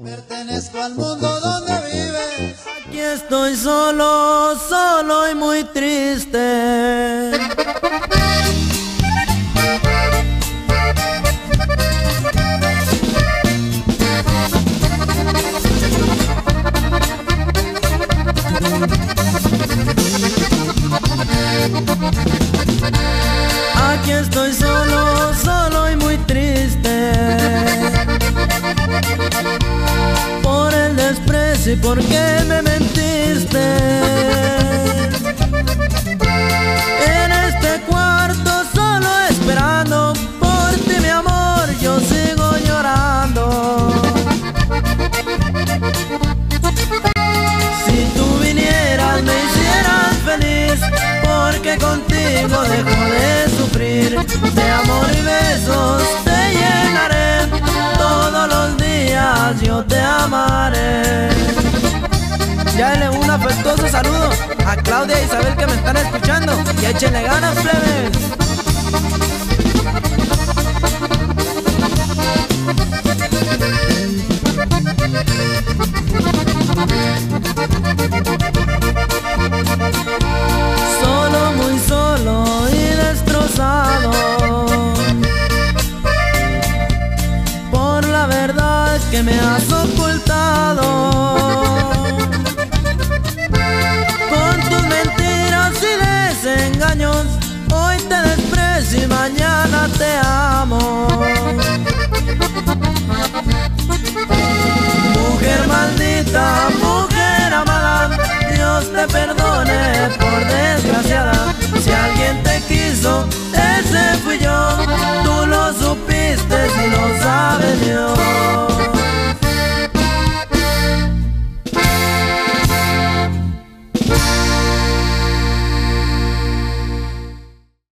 Pertenezco al mundo donde vives. Aquí estoy solo, solo y muy triste. Aquí estoy solo, solo y muy triste por el desprecio y porque me mentiste. En este cuarto solo esperando por ti, mi amor, yo sigo llorando. Si tú vinieras me hicieras feliz, porque contigo dejo de sufrir. De amor y besos te llenaré, todos los días yo te amaré. Ya denle un afectuoso saludo a Claudia e Isabel que me están escuchando, y échenle ganas, plebes. Solo, muy solo y destrozado por la verdad que me has ocultado. Con tus mentiras y desengaños, hoy te desprecio y mañana te amo.